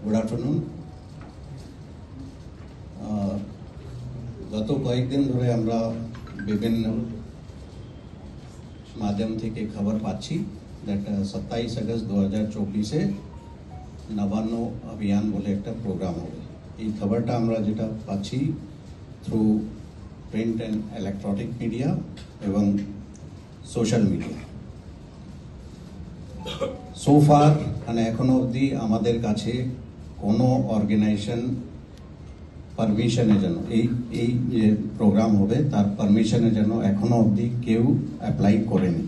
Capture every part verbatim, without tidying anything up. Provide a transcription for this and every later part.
Good afternoon. গত কয়েকদিন ধরে আমরা বিভিন্ন মাধ্যম থেকে খবর পাচ্ছি দ্যাট সাতাইশ আগস্ট দু হাজার চব্বিশে নবান্ন অভিযান বলে একটা প্রোগ্রাম হবে। এই খবরটা আমরা যেটা পাচ্ছি through print and electronic media এবং সোশ্যাল মিডিয়া। সো ফার মানে এখনো অবধি আমাদের কাছে কোনো অর্গানাইজেশন পারমিশনের জন্য এই এই যে প্রোগ্রাম হবে তার পারমিশনের জন্য এখনো অবধি কেউ অ্যাপ্লাই করেনি।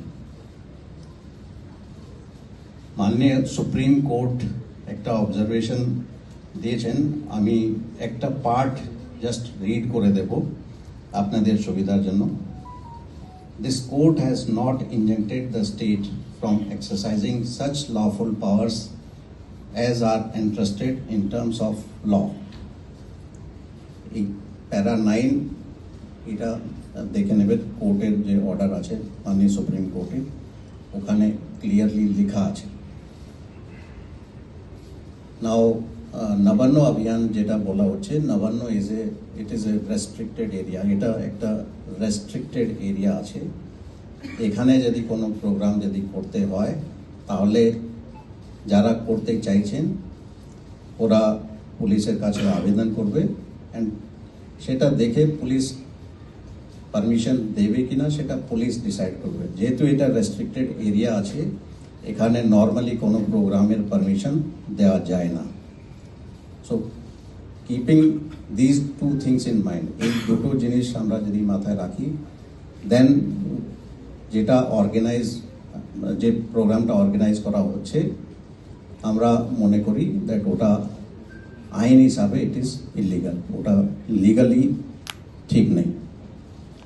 মাননীয় সুপ্রিম কোর্ট একটা অবজারভেশন দিয়েছেন, আমি একটা পার্ট জাস্ট রিড করে দেব আপনাদের সুবিধার জন্য। This court has not injuncted the state from exercising such lawful powers as are entrusted in terms of law. Para nine এটা দেখে নেবেন, কোর্টের যে অর্ডার আছে মাননীয় সুপ্রিম কোর্টের, ওখানে ক্লিয়ারলি লেখা আছে। নাও নবান্ন অভিযান যেটা বলা হচ্ছে, Nabanna is a it is a restricted area. এটা একটা রেস্ট্রিক্টেড এরিয়া আছে। এখানে যদি কোনো প্রোগ্রাম যদি করতে হয় তাহলে যারা করতে চাইছেন ওরা পুলিশের কাছে আবেদন করবে অ্যান্ড সেটা দেখে পুলিশ পারমিশন দেবে কিনা সেটা পুলিশ ডিসাইড করবে। যেহেতু এটা রেস্ট্রিক্টেড এরিয়া আছে, এখানে নর্মালি কোনো প্রোগ্রামের পারমিশন দেওয়া যায় না। So keeping this two things in mind, এই দুটো জিনিস আমরা যদি মাথায় রাখি, দেন যেটা অর্গানাইজ যে প্রোগ্রামটা অর্গানাইজ করা হচ্ছে আমরা মনে করি দ্যাট ওটা আইন হিসাবে ইট ইজ ইলিগাল, ওটা লিগালি ঠিক নেই।